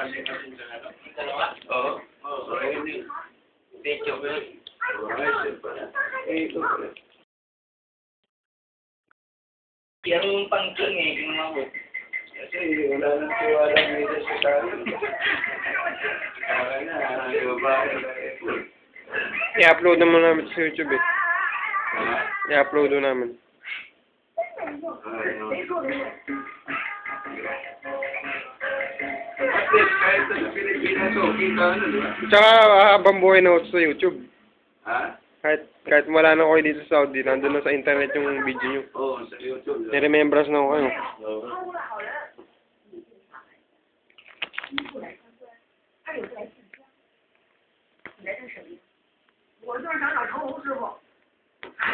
Dalawa? Oo. Oo. Pecho ko yun. Yung pang-king eh, yung mga ko. Kasi wala nang tiwala nila sa tao. Kaya na, babae. I-upload naman namin sa YouTube eh. I-upload namin. At least, kahit sa Pilipinas, okay ka, ano, di ba? Tsaka habang buhay na ako sa YouTube. Ha? Kahit wala na ako dito sa Saudi, nandun na sa internet yung video nyo. Oo, sa YouTube. I-remembers na ako kayo. Oo. 来这省，我就是想找成龙师傅。